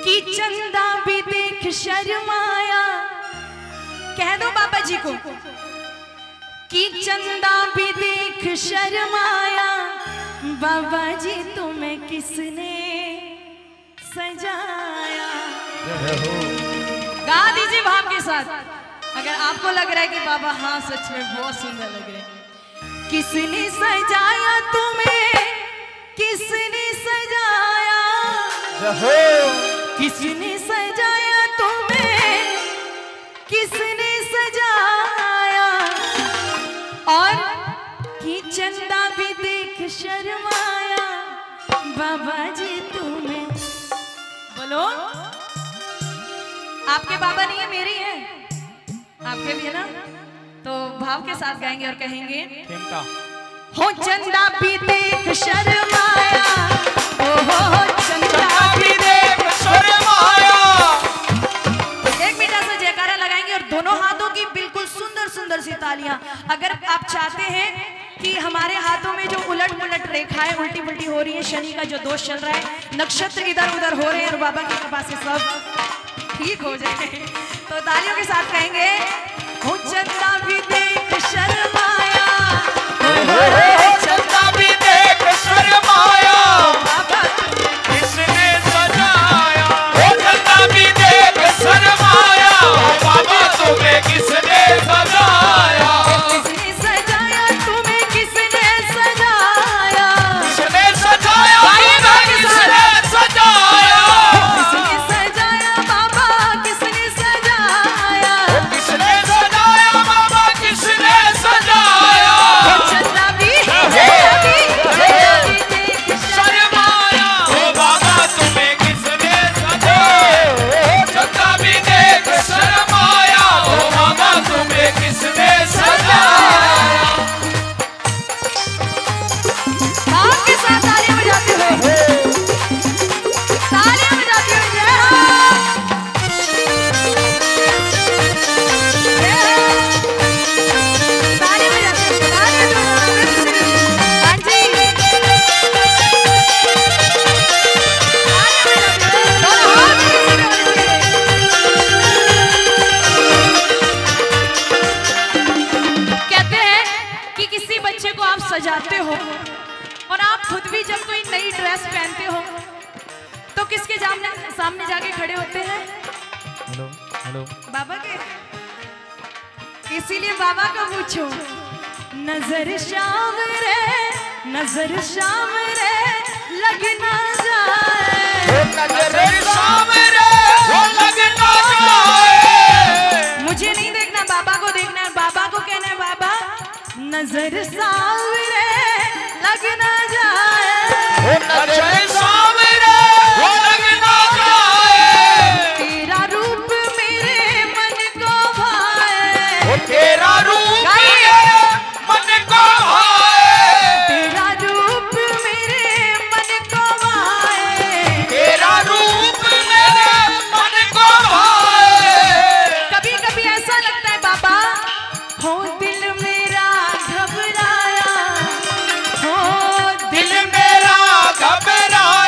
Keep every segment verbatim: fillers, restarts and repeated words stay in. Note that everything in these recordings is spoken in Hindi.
कि चंदा भी देख शर्माया। कह दो बाबा जी को कि चंदा भी देख शर्माया, बाबा जी तुम्हें किसने सजाया। गा दीजिए भाव के साथ। अगर आपको लग रहा है कि बाबा हाँ सच में बहुत सुंदर लग रहे हैं। किसने सजाया तुम्हें, किसने सजाया, किसने सजाया तुम्हें, किसने सजाया। और कि चंदा भी देख शर्माया, बाबा जी तुम्हें। बोलो आपके बाबा नहीं है, मेरे ही है, आपके भी है ना। तो भाव के साथ गाएंगे और कहेंगे हो चंदा भी देख शर्माया, ओ हो चंदा भी देख शर्माया। एक मीठा सा जयकारा लगाएंगे और दोनों हाथों की बिल्कुल सुंदर सुंदर सी तालियां। अगर आप चाहते हैं कि हमारे हाथों में जो उलट पुलट रेखाएं उल्टी पुल्टी हो रही है, शनि का जो दोष चल रहा है, नक्षत्र इधर उधर हो रहे हैं और बाबा की कृपा से सब ठीक हो जाए, तो तालियों के साथ कहेंगे हो चंदा भी देख शर्माया, चंदा भी देख शर्माया, बाबा किसने सजाया। हो चंदा भी देख शर्माया, बाबा तुम्हें किसने सजाया। किसने सजाया तुम्हें, किसने सजाया, किसने सजाया, किसने सजाया, किसने सजाया बाबा, किसने सजाया, किसने सजाया बाबा, किसने सजाया। चंदा भी चंदा भी चंदा भी देख शर्माया, ओ बाबा तुम्हें किसने सजाया। चंदा भी देख शर्माया, ओ बाबा तुम्हें किसने सजाया। भाव के साथ तालियां बजाते हुए, तालियां बजाते हुए जय हो। तालियां बजाते हुए, तालियां बजाते हुए। हाँ जी, तालियां बजाते हुए, दोनों हाथ किसी में होने चाहिए। कहते हैं कि किसी बच्चे को आप सजाते हो और आप खुद भी जब कोई नई ड्रेस पहनते हो तो किसके सामने सामने जाके खड़े होते हैं? हेलो हेलो बाबा के। इसीलिए बाबा को पूछो, नजर शाम रे, नजर शाम रे लग ना जाए। नजर शाम रे वो लग ना जाए। मुझे नहीं देखना, बाबा को देखना है। बाबा को कहना है बाबा नजर शाम रे लग ना जाए। नजर शाम रे वो लग ना जाए। तेरा रूप मेरे मन को भाए, तेरा रूप मेरे मन को भाए। तेरा रूप मेरे मन को भाए, तेरा रूप मेरे मन को भाए। कभी कभी ऐसा लगता है बाबा हो दिल मेरा घबराया, हो दिल मेरा घबराया।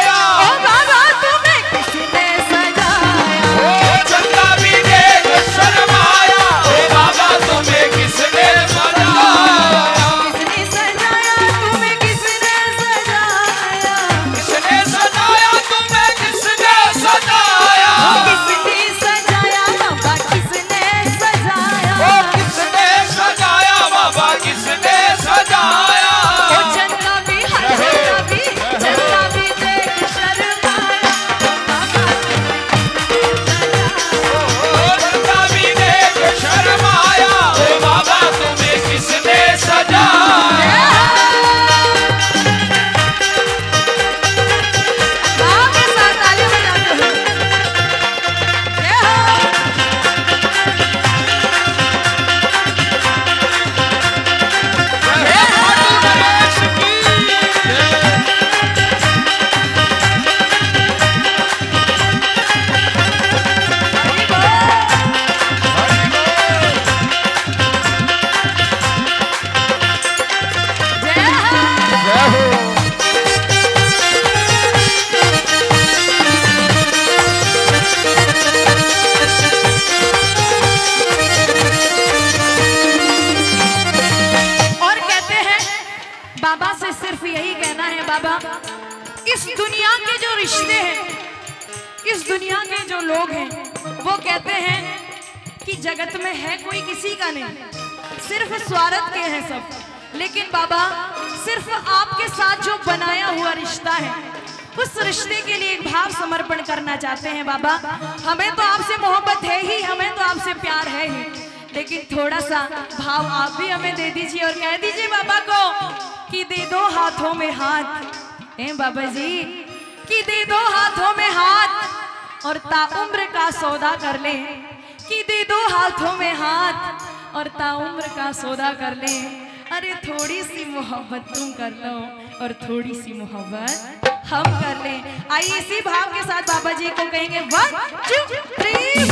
जो लोग हैं वो कहते हैं कि जगत में है कोई किसी का नहीं, सिर्फ स्वार्थ के हैं सब। लेकिन बाबा सिर्फ आपके साथ जो बनाया हुआ रिश्ता है उस रिश्ते के लिए एक भाव समर्पण करना चाहते हैं बाबा। हमें तो आपसे मोहब्बत है ही, हमें तो आपसे प्यार है ही, लेकिन थोड़ा सा भाव आप भी हमें दे दीजिए और कह दीजिए बाबा को कि दे दो हाथों में हाथ, ए बाबा जी कि दे दो हाथों में हाथ और ताउम्र का सौदा कर ले, कि दे दो हाथों में हाथ और ताउम्र का सौदा कर ले। अरे थोड़ी सी मोहब्बत तुम कर लो और थोड़ी सी मोहब्बत हम कर लें। आइए इसी भाव के साथ बाबा जी को कहेंगे वन टू थ्री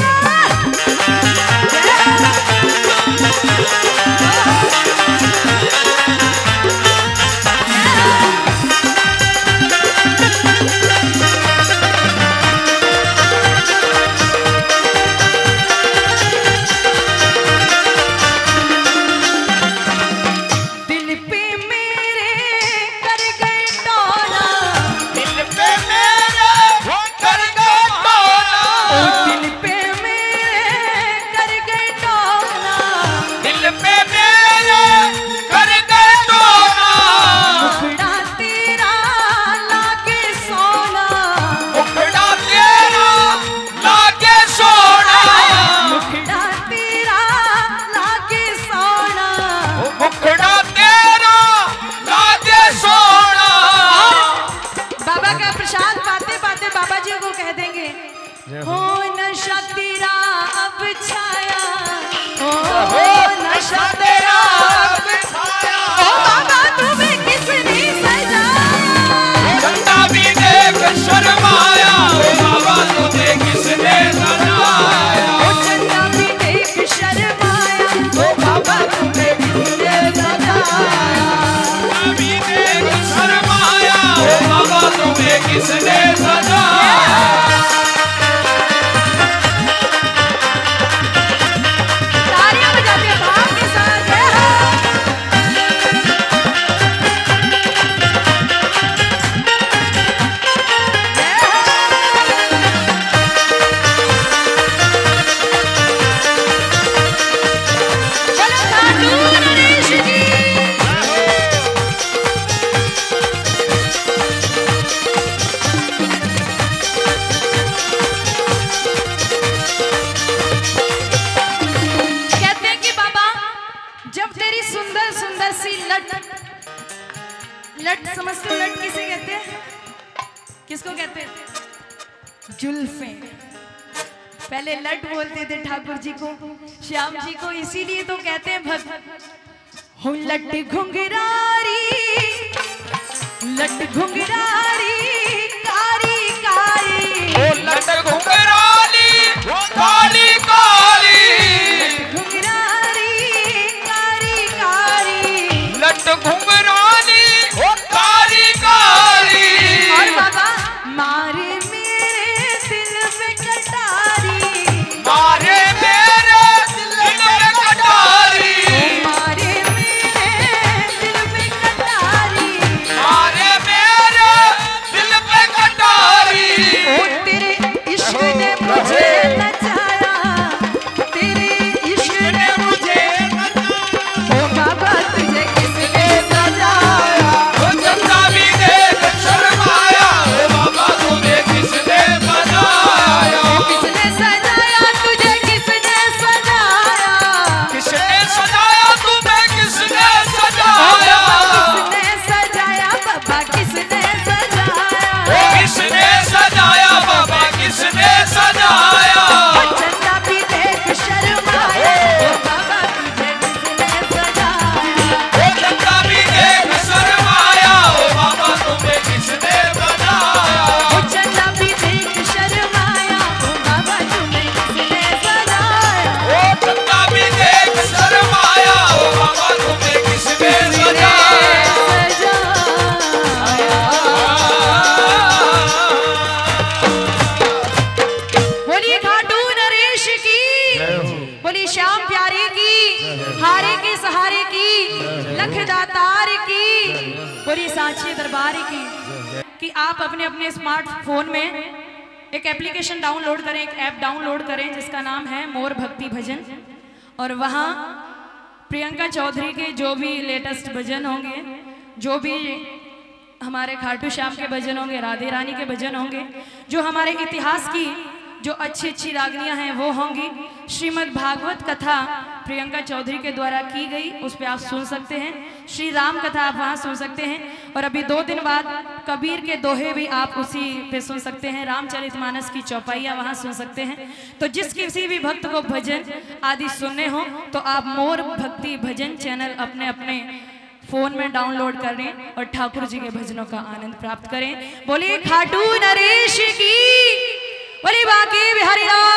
हो नशा तेरा अब छाया, हो नशा तेरा अब छाया, ओ बाबा तुम्हें किसने सजाया, चंदा भी देख शर्माया, ओ बाबा तुम्हें किसने सजाया, ओ चंदा भी देख शर्माया, ओ बाबा तुम्हें किसने सजाया, चंदा भी देख शर्माया, ओ बाबा तुम्हें किसने सजाया। लट समझते हो? लट किसे कहते हैं? किसको कहते हैं? जुल्फे। पहले लट बोलते थे ठाकुर जी को, श्याम जी को, इसीलिए तो कहते हैं भक्त हो लट घुंघरारी, लट घुंघरारी कारी कारी, ओ लट घुंघरारी काली काली, लट घुंघरारी कारी कारी, लट घुंघरारी काली काली, और बाबा मारे मेरे दिल में कटारी, मारे मेरे दिल में कटारी, मारे मेरे दिल में कटारी, मारे मेरे दिल में कटारी, ओ तेरे इश्क ने मुझे नचाया, तेरे इश्क ने मुझे नचाया, ओ बाबा तुझे किसने सजाया, ओ चंदा भी देख शर्माया, ओ बाबा तुम्हें किसने सजाया, किसने सजाया तुझे किसने सजाया, किसने सजाया तुम्हें किसने ओ सजाया, बाबा किसने सजाया, बाबा किसने सजाया, किसने सजाया बाबा किसने सजाया, ओ चंदा भी देख शर्माया, ओ बाबा तुझे किसने सजाया, ओ चंदा भी देख शर्माया, ओ बाबा तुम्हें किसने सजाया, ओ चंदा भी देख शर्माया, ओ बाबा तुम्हें किसने सजाया, ओ चंदा भी देख शर्माया, ओ बाबा तुम्हें किसने सजाया। बोलिए खाटू नरेश की, बोलिए श्याम प्यारे की, हारे के सहारे की, लख दातार की, बोलिए सांची दरबार की। कि आप अपने अपने स्मार्टफोन में एक एप्लीकेशन डाउनलोड करें, एक ऐप डाउनलोड करें जिसका नाम है मोर भक्ति भजन, और वहाँ प्रियंका चौधरी के जो भी लेटेस्ट भजन होंगे, जो भी हमारे खाटू श्याम के भजन होंगे, राधे रानी के भजन होंगे, जो हमारे इतिहास की जो अच्छी अच्छी रागनियाँ हैं वो होंगी। श्रीमद् भागवत कथा प्रियंका चौधरी के द्वारा की गई, उस पर आप सुन सकते हैं। श्री राम कथा आप वहाँ सुन सकते हैं। और अभी दो दिन बाद कबीर के दोहे भी आप उसी पे सुन सकते हैं। रामचरितमानस की चौपाइयाँ वहाँ सुन सकते हैं। तो जिस किसी भी भक्त को भजन आदि सुनने हो तो आप मोर भक्ति भजन चैनल अपने अपने फोन में डाउनलोड करें और ठाकुर जी के भजनों का आनंद प्राप्त करें। बोलिए खाटू नरेश की, बोलिए बांके बिहारी राम